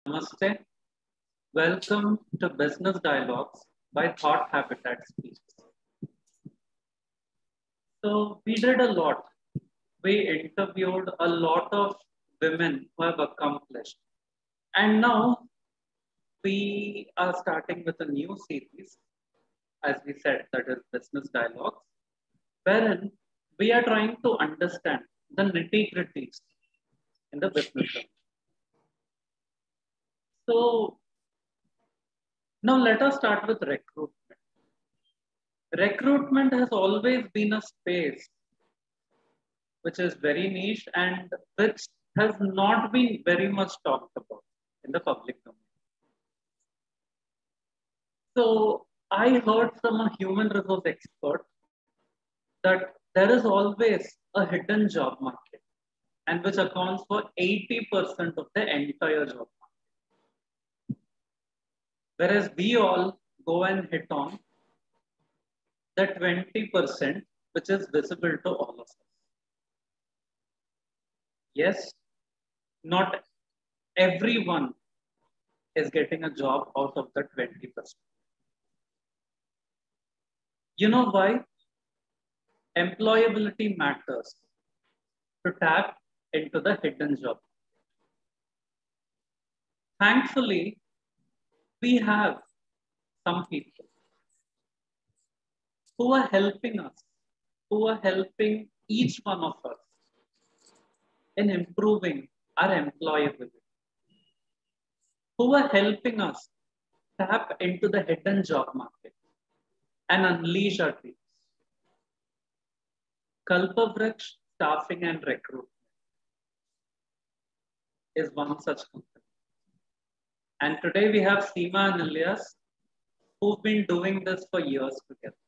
Namaste. Welcome to Business Dialogues by Thought Habitat Speech. So we did a lot. We interviewed a lot of women who have accomplished. And now we are starting with a new series, as we said, that is Business Dialogues, wherein we are trying to understand the nitty-gritties in the business world. So now let us start with recruitment. Recruitment has always been a space which is very niche and which has not been very much talked about in the public domain. So I heard from a human resource expert that there is always a hidden job market and which accounts for 80% of the entire job market. Whereas we all go and hit on the 20% which is visible to all of us. Yes, not everyone is getting a job out of the 20%. You know why? Employability matters to tap into the hidden job. Thankfully, we have some people who are helping us, who are helping each one of us in improving our employability, who are helping us tap into the hidden job market and unleash our dreams. Kalpavraksh Staffing and Recruitment is one such company. And today we have Seema and Ilyas who've been doing this for years together.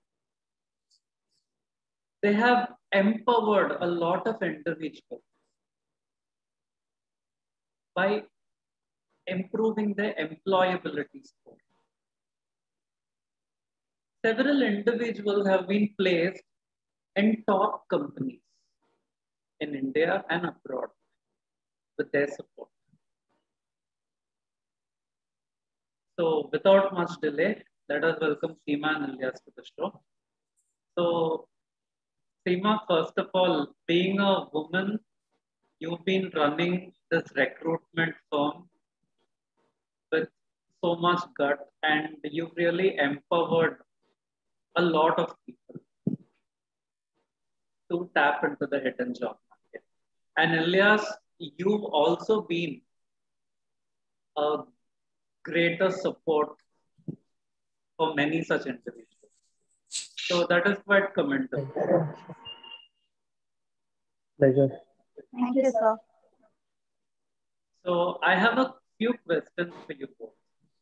They have empowered a lot of individuals by improving their employability score. Several individuals have been placed in top companies in India and abroad with their support. So without much delay, let us welcome Seema and Ilyas to the show. So Seema, first of all, being a woman, you've been running this recruitment firm with so much gut and you've really empowered a lot of people to tap into the hidden job market. And Ilyas, you've also been a greater support for many such individuals. So that is quite commendable. Pleasure. Thank you, sir. So I have a few questions for you both.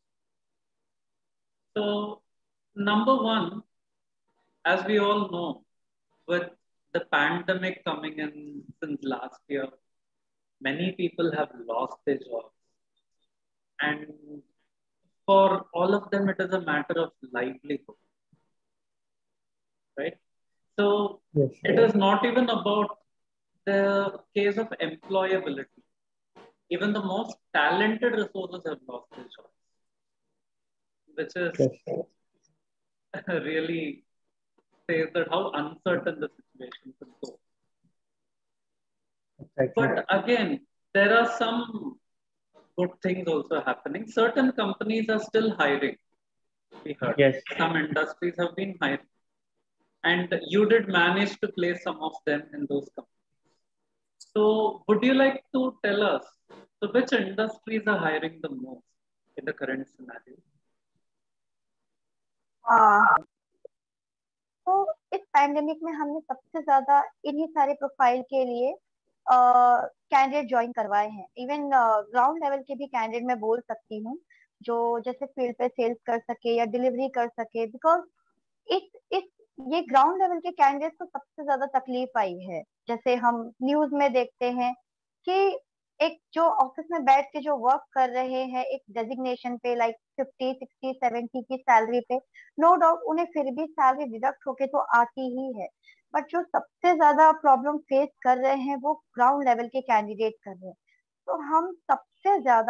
So number one, as we all know, with the pandemic coming in since last year, many people have lost their jobs. And for all of them, it is a matter of livelihood, right? So Yes. it is not even about the case of employability. Even the most talented resources have lost their jobs, which is Yes. really says that how uncertain the situation could go. Exactly. But again, there are some good things also happening. Certain companies are still hiring. We heard. Yes. Some industries have been hiring. And you did manage to place some of them in those companies. So would you like to tell us, so which industries are hiring the most in the current scenario? तो इस pandemic में हमने सबसे ज्यादा इन्हीं सारे profile के लिए कैंडिडेट ज्वाइन करवाए हैं. इवन ग्राउंड लेवल के भी कैंडिडेट मैं बोल सकती हूँ जो जैसे फील्ड पे सेल्स कर सके या डिलीवरी कर सके, बिकॉज इस ये ग्राउंड लेवल के कैंडिडेट को सबसे ज्यादा तकलीफ आई है. जैसे हम न्यूज में देखते हैं कि एक जो ऑफिस में बैठ के जो वर्क कर रहे हैं एक डेजिग्नेशन पे लाइक 50, 60, 70 की सैलरी पे, नो डाउट उन्हें फिर भी सैलरी डिडक्ट होके तो आती ही है. बट जो सबसे ज्यादा प्रॉब्लम फेस कर रहे हैं वो ग्राउंड लेवल के कैंडिडेट कर रहे हैं. तो हम सबसे ज्यादा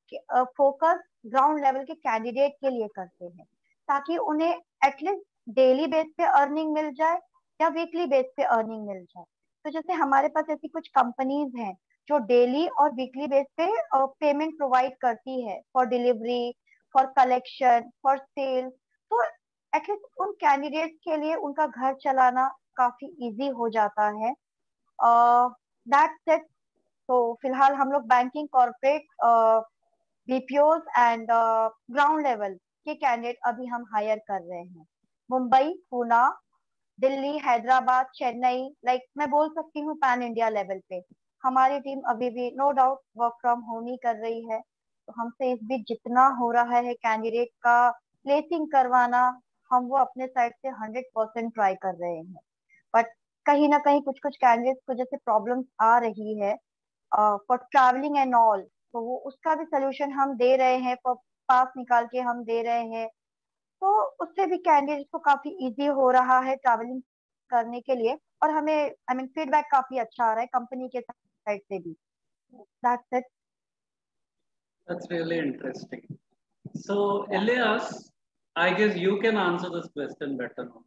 फोकस ग्राउंड लेवल के कैंडिडेट के लिए करते हैं, ताकि उन्हें एटलीस्ट डेली बेस पे अर्निंग मिल जाए या वीकली बेस पे अर्निंग मिल जाए। तो जैसे हमारे पास ऐसी कुछ कंपनीज हैं जो डेली और वीकली बेस पे पेमेंट प्रोवाइड करती है for delivery, for collection, for sale. तो एटलीस्ट उन कैंडिडेट्स के लिए उनका घर चलाना काफी इजी हो जाता है। That's it. तो फिलहाल हम लोग banking, corporate, BPOs and ground level के कैंडिडेट अभी हम हायर कर रहे हैं। मुंबई, पुणे, दिल्ली, हैदराबाद, चेन्नई, लाइक मैं बोल सकती हूँ पैन इंडिया लेवल पे हमारी टीम अभी भी no doubt work from home ही कर रही है। तो हमसे इस बीच जितना हो रहा है कैंडिडेट का प्लेसिंग करवाना, हम वो अपने साइड से 100% ट्राई कर रहे हैं। बट कहीं ना कहीं कुछ कुछ कैंडिडेट्स को जैसे प्रॉब्लम्स आ रही है फॉर ट्रैवलिंग एंड ऑल, तो वो उसका भी सोल्यूशन हम दे रहे हैं, फॉर पास निकाल के हम दे रहे हैं। तो उससे भी कैंडिडेट को काफी इजी हो रहा है ट्रैवलिंग करने के लिए, और हमें आई मीन फीडबैक काफी अच्छा आ रहा है कंपनी के साइड से भी। That's it. That's really interesting. So, Elias, I guess you can answer this question better now.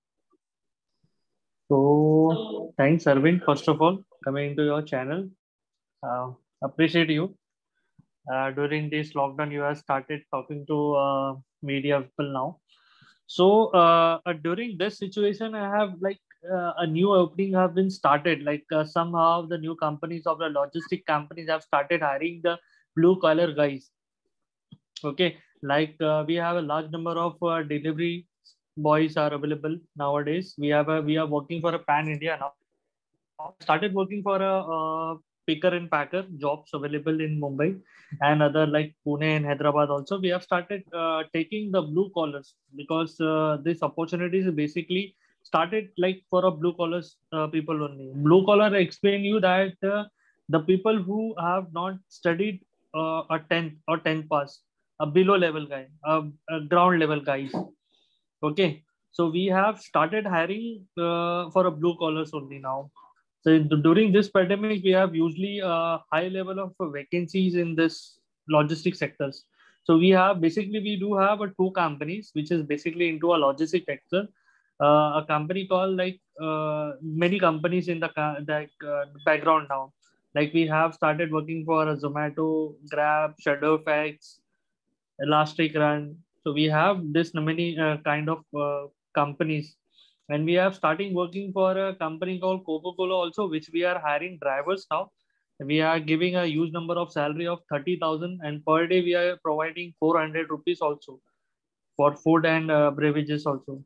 So, So, thanks, Arvind, first of all, coming to your channel. Uh, Appreciate you. During this lockdown, you have started talking to media people now. So, during this situation, I have like a new opening have been started. Like somehow the new companies of the logistic companies have started hiring the blue collar guys. Okay, like we have a large number of delivery boys are available nowadays. We are working for a pan India now. Started working for a picker and packer jobs available in Mumbai and other like Pune and Hyderabad also. We have started taking the blue collars because this opportunities basically started like for a blue collars people only. Blue collar I explain you that the people who have not studied a 10th or 10th pass, a below level guy, a ground level guys. Okay, so we have started hiring for a blue collars only now. So during this pandemic, we have usually a high level of vacancies in this logistics sectors. So we have basically we do have two companies which is basically into a logistic sector. A company called like many companies in the background now. Like we have started working for a Zomato, Grab, Shadowfax, Elastic Run. So we have this many kind of companies, and we are starting working for a company called Coca-Cola also, which we are hiring drivers now. We are giving a huge number of salary of 30,000, and per day we are providing 400 rupees also for food and beverages also.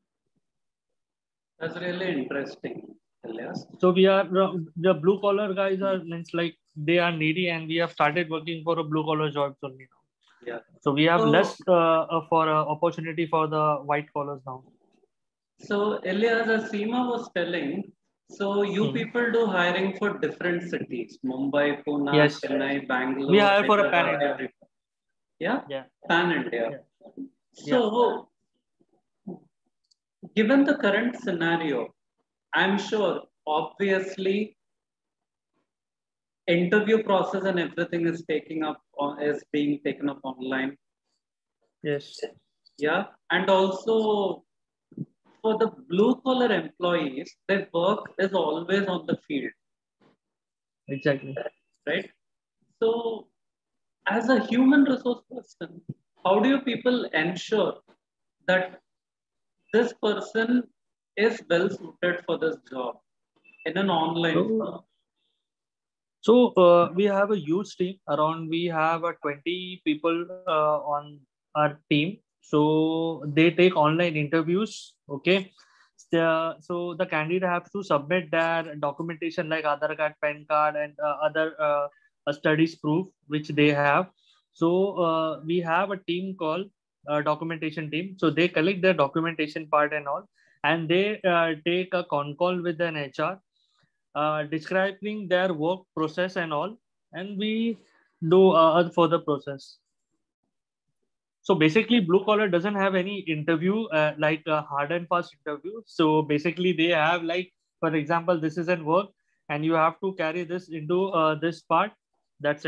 that's really interesting, Elias. So we are the blue collar guys are means like they are needy, and we have started working for a blue collar jobs only now. Yeah. So we have So, less for opportunity for the white collars now. so Elias, as Seema was telling, so you Hmm. people do hiring for different cities: Mumbai, Pune, Yes, Chennai, we Bangalore, hire for a pan Hyderabad, India. everywhere. Yeah, Yeah, pan India. yeah, yeah. So, given the current scenario, I'm sure obviously interview process and everything is taking up is being taken up online. Yes, Yeah, and also for the blue collar employees, their work is always on the field, exactly. right? So, as a human resource person, how do you people ensure that this person is well suited for this job in an online form? So, we have a huge team around. We have 20 people on our team. So they take online interviews. Okay. So the candidate has to submit their documentation like Aadhaar card, PAN card, and other studies proof which they have. So we have a team called documentation team. So they collect their documentation part and all, and they take a con call with an HR describing their work process and all, and we do further process. So basically, blue collar doesn't have any interview like a hard and fast interview. So basically, they have like, for example, this is at work, and you have to carry this into this part. That's it.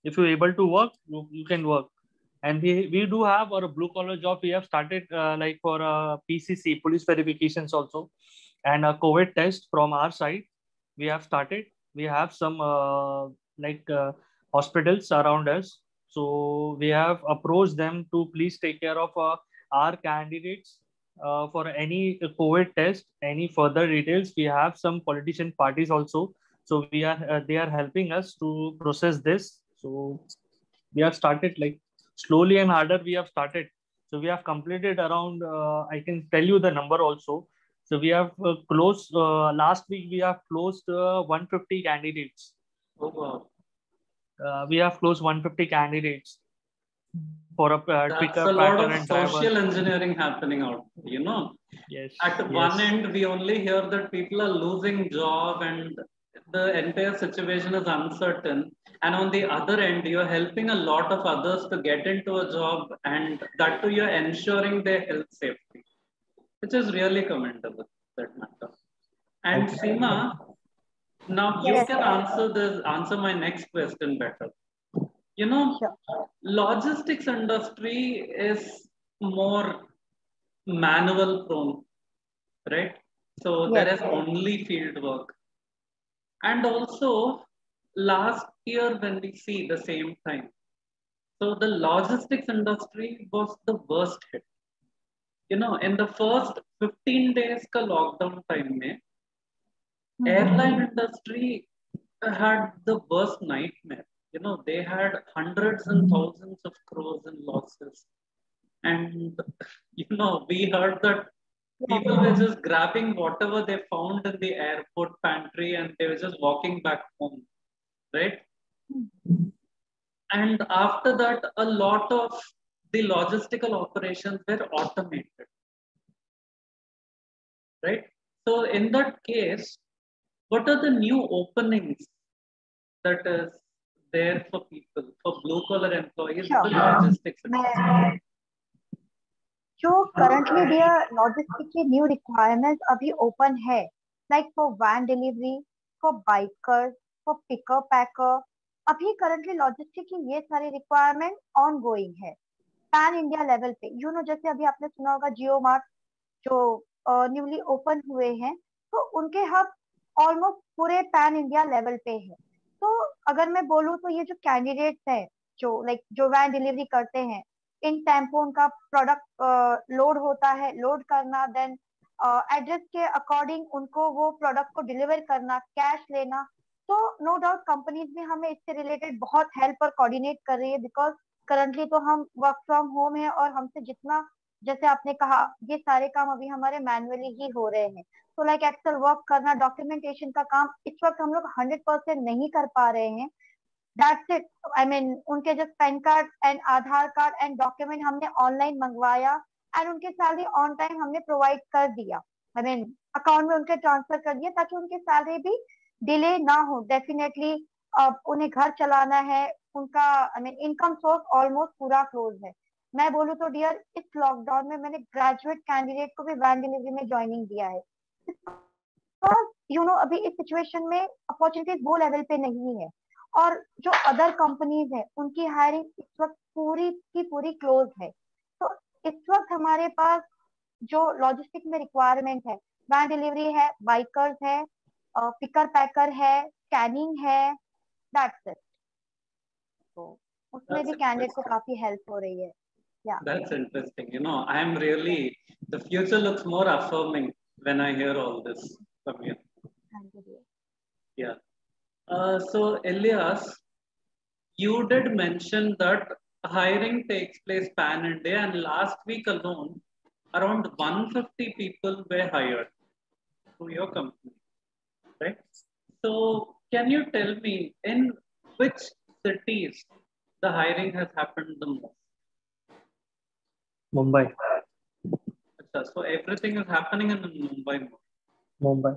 if you're able to work, you can work. And we do have our blue collar job. We have started like for PCC, police verifications also, and a COVID test from our side. We have started. We have some like hospitals around us. So we have approached them to please take care of our candidates for any COVID test, any further details. We have some politician parties also. So we are they are helping us to process this. So we have started like slowly and harder. We have started. So we have completed around. I can tell you the number also. So we have closed last week. We have closed 150 candidates. Oh, wow. We have closed 150 candidates for a That's picker, a lot packer, of and driver. social engineering happening out there, you know. Yes. At one end, we only hear that people are losing job and the entire situation is uncertain. And on the other end, you're helping a lot of others to get into a job, and that too, you're ensuring their health safety, which is really commendable, that matter. And Seema, now you Yes, can answer my next question better. You know, sure. logistics industry is more manual prone, right? So there Yes, is only field work. And also last year when we see the same time, so the logistics industry was the worst hit. You know, in the first 15 days ka lockdown time mein, airline industry had the worst nightmare. You know, they had hundreds and thousands of crores in losses. And, you know, we heard that people were just grabbing whatever they found in the airport pantry and they were just walking back home, right? And after that, a lot of the logistical operations were automated, right? So in that case, what are the new openings that is there for people, for blue collar employees in the sure. logistics industry? मैं जो currently dear logistic के new requirements अभी open है, like for van delivery, for bikers, for picker packer, अभी currently logistic की ये सारी requirement ongoing है पैन इंडिया लेवल पे। जैसे अभी आपने सुना होगा जियो मार्ट जो न्यूली ओपन हुए हैं, तो उनके हब ऑलमोस्ट पूरे पैन इंडिया लेवल पे है। तो अगर मैं बोलूँ तो ये जो कैंडिडेट्स हैं जो वैन डिलीवरी करते हैं, इन टेम्पो उनका प्रोडक्ट लोड होता है, लोड करना, देन एड्रेस के अकॉर्डिंग उनको वो प्रोडक्ट को डिलीवर करना, कैश लेना। तो नो डाउट कंपनीज भी हमें इससे रिलेटेड बहुत हेल्प और कोऑर्डिनेट कर रही है, बिकॉज करंटली तो हम वर्क फ्रॉम होम है और हमसे जितना, जैसे आपने कहा, ये सारे काम अभी हमारे मैनुअली ही हो रहे हैं। तो लाइक एक्सेल वर्क करना, डॉक्यूमेंटेशन का काम इस वक्त हम लोग 100% नहीं कर पा रहे हैं। That's it. आई मीन उनके जो pan card and Aadhaar card and document हमने ऑनलाइन मंगवाया एंड उनके सैलरी ऑन टाइम हमने प्रोवाइड कर दिया, आई मीन अकाउंट में उनके ट्रांसफर कर दिया, ताकि उनकी सैलरी भी डिले ना हो। डेफिनेटली अब उन्हें घर चलाना है, उनका I mean income source almost पूरा क्लोज है। मैं बोलूँ तो डियर, इस लॉकडाउन में मैंने ग्रेजुएट कैंडिडेट को भी वैन डिलीवरी में ज्वाइनिंग दिया है, अभी इस सिचुएशन में अपॉर्चुनिटीज वो लेवल पे नहीं है। और जो अदर कंपनीज है उनकी हायरिंग इस वक्त पूरी की पूरी क्लोज है। तो इस वक्त हमारे पास जो लॉजिस्टिक में रिक्वायरमेंट है, वैन डिलीवरी है, बाइकर्स है, पिकर पैकर है, स्कैनिंग है, दैट्स इट। तो उसमें भी कैंडिडेट को काफी हेल्प हो रही है। Yeah. That's interesting. You know, the future looks more affirming when I hear all this from you. Thank you. Yeah. So, Elias, you did mention that hiring takes place pan India, and last week alone, around 150 people were hired through your company, right? So, can you tell me in which cities the hiring has happened the most? Mumbai. So everything is happening in Mumbai.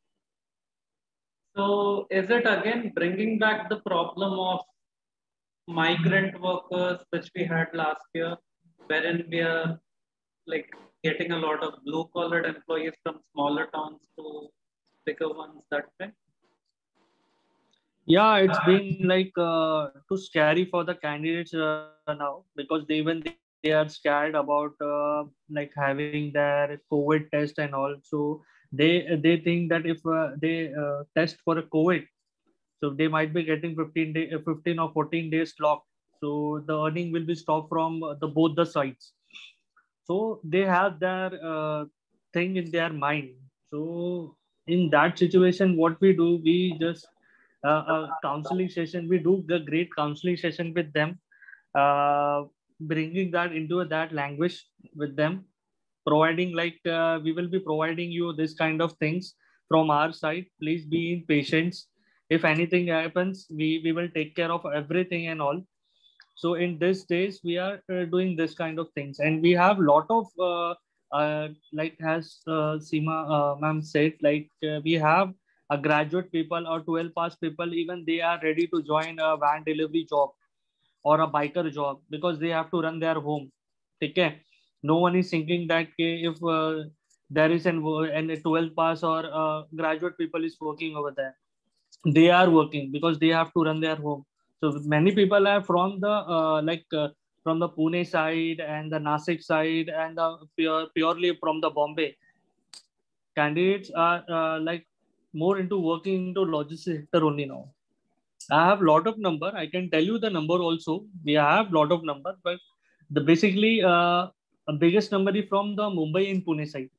So is it again bringing back the problem of migrant workers which we had last year, wherein we are like getting a lot of blue collared employees from smaller towns to bigger ones that way? Yeah, it's been like too scary for the candidates now, because they are scared about like having their COVID test and all. So they think that if they test for a COVID, so they might be getting 15 or 14 days locked. So the earning will be stopped from the both the sides. So they have their thing in their mind. So in that situation, what we do, we just a counseling session. We do the great counseling session with them, uh, bringing that into that language with them, providing like we will be providing you this kind of things from our side. Please be in patience. If anything happens, we will take care of everything and all. So in these days we are doing this kind of things, and we have lot of like as Seema ma'am said, like we have a graduate people or 12 pass people, even they are ready to join a van delivery job or a biker job, because they have to run their home. Okay, no one is thinking that if there is an 12 pass or graduate people is working over there. They are working because they have to run their home. So many people are from the from the Pune side and the Nasik side and the purely from the Bombay. Candidates are like more into working into logistics sector only now. I have lot of number. I can tell you the number also. We have lot of number, but the basically biggest number is from the Mumbai and Pune side.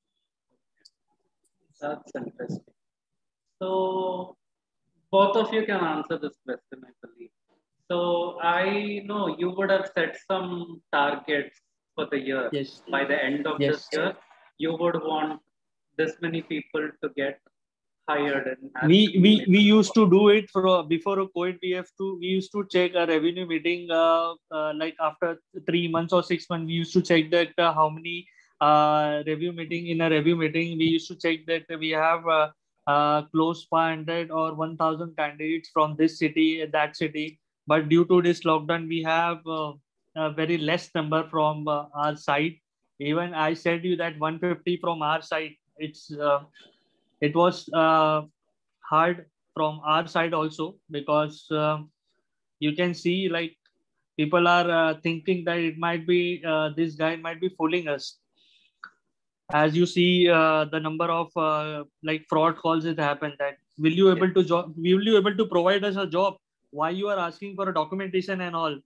That's interesting. So both of you can answer this question, I believe. So I know you would have set some targets for the year. Yes. By the end of this Yes. year, you would want this many people to get hired. And We used to do it for before a COVID. We used to check a revenue meeting like after 3 months or 6 months. We used to check that how many review meeting in a review meeting. We used to check that we have close 500 or 1,000 candidates from this city, that city. But due to this lockdown, we have a very less number from our side. Even I said you that 150 from our side. It was hard from our side also, because you can see like people are thinking that it might be this guy might be fooling us. As you see the number of like fraud calls that happen, that will you able to will you able to provide us a job, why you are asking for a documentation and all.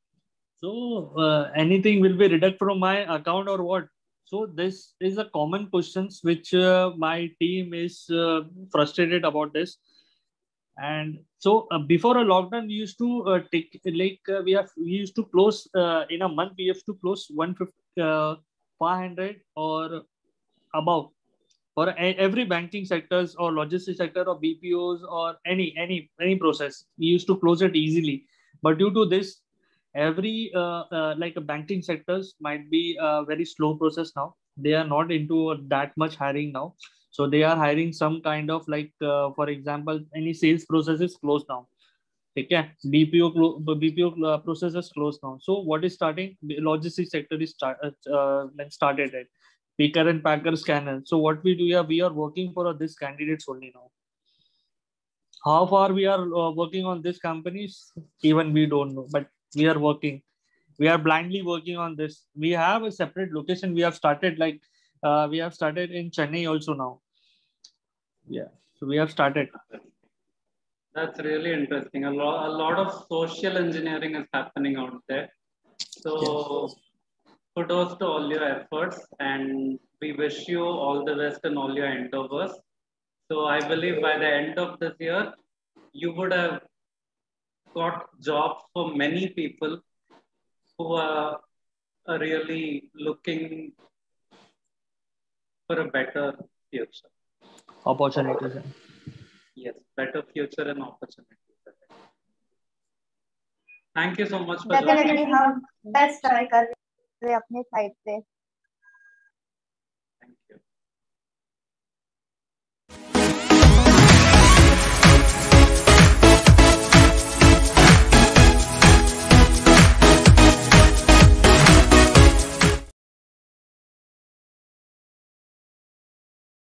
So anything will be deduct from my account or what? So this is a common questions which my team is frustrated about this. And so before a lockdown, we used to take like we used to close in a month. We have to close 150, 500 or above for every banking sectors or logistics sector or BPOs or any process. We used to close it easily, but due to this, every like a banking sectors might be a very slow process now. They are not into that much hiring now, so they are hiring some kind of like for example, any sales process is closed now. Okay, BPO process is closed now. So what is starting? The logistics sector is started it. Picker and packer scanner. So what we do, yeah, we are working for this candidates only now. How far we are working on these companies, even we don't know, but we are working. We are blindly working on this. We have a separate location. We have started like we have started in Chennai also now. Yeah, so we have started. That's really interesting. A lot of social engineering is happening out there. So kudos to all your efforts, and we wish you all the best in all your endeavors. So I believe by the end of this year, you would have got jobs for many people who are really looking for a better future. Opportunities. Yes, better future and opportunities. Thank you so much for definitely हम best try कर रहे हैं अपने side से